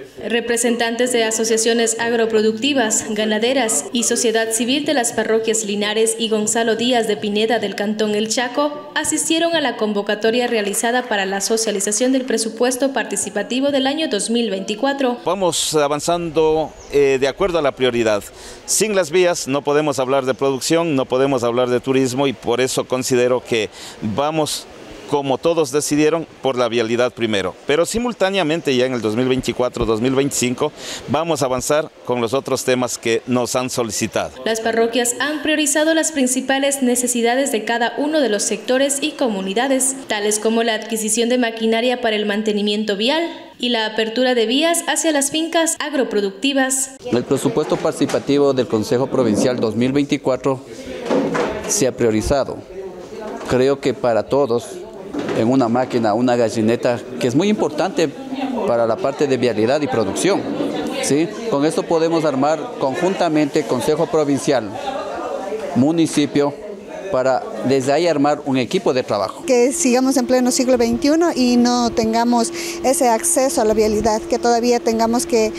Representantes de asociaciones agroproductivas, ganaderas y sociedad civil de las parroquias Linares y Gonzalo Díaz de Pineda del Cantón El Chaco asistieron a la convocatoria realizada para la socialización del presupuesto participativo del año 2024. Vamos avanzando de acuerdo a la prioridad. Sin las vías no podemos hablar de producción, no podemos hablar de turismo y por eso considero que vamos, como todos decidieron, por la vialidad primero. Pero simultáneamente ya en el 2024-2025 vamos a avanzar con los otros temas que nos han solicitado. Las parroquias han priorizado las principales necesidades de cada uno de los sectores y comunidades, tales como la adquisición de maquinaria para el mantenimiento vial y la apertura de vías hacia las fincas agroproductivas. El presupuesto participativo del Consejo Provincial 2024 se ha priorizado. Creo que para todos, en una máquina, una gallineta, que es muy importante para la parte de vialidad y producción, ¿sí? Con esto podemos armar conjuntamente Consejo Provincial, municipio, para desde ahí armar un equipo de trabajo. Que sigamos en pleno siglo XXI y no tengamos ese acceso a la vialidad, que todavía tengamos que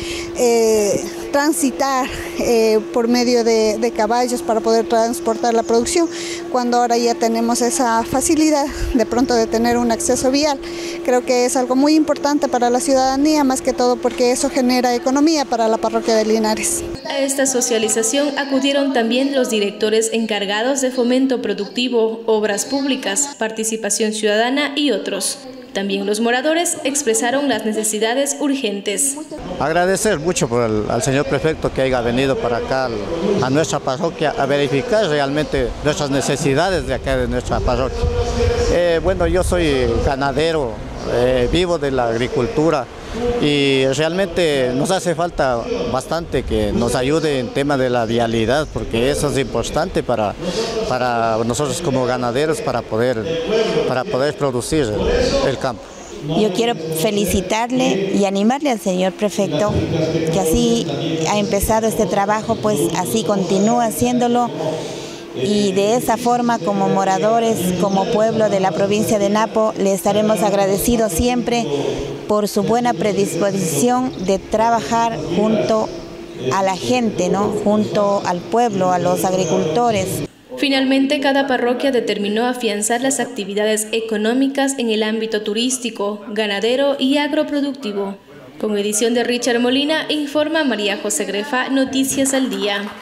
transitar por medio de caballos para poder transportar la producción, cuando ahora ya tenemos esa facilidad de pronto de tener un acceso vial. Creo que es algo muy importante para la ciudadanía, más que todo porque eso genera economía para la parroquia de Linares. A esta socialización acudieron también los directores encargados de fomento productivo, obras públicas, participación ciudadana y otros. También los moradores expresaron las necesidades urgentes. Agradecer mucho al señor prefecto que haya venido para acá a nuestra parroquia a verificar realmente nuestras necesidades de acá de nuestra parroquia. Bueno, yo soy ganadero, vivo de la agricultura y realmente nos hace falta bastante que nos ayude en tema de la vialidad, porque eso es importante para nosotros como ganaderos para poder producir el campo. Yo quiero felicitarle y animarle al señor prefecto que así ha empezado este trabajo, pues así continúa haciéndolo. Y de esa forma, como moradores, como pueblo de la provincia de Napo, le estaremos agradecidos siempre por su buena predisposición de trabajar junto a la gente, ¿no? Junto al pueblo, a los agricultores. Finalmente, cada parroquia determinó afianzar las actividades económicas en el ámbito turístico, ganadero y agroproductivo. Con edición de Richard Molina, informa María José Grefa, Noticias al Día.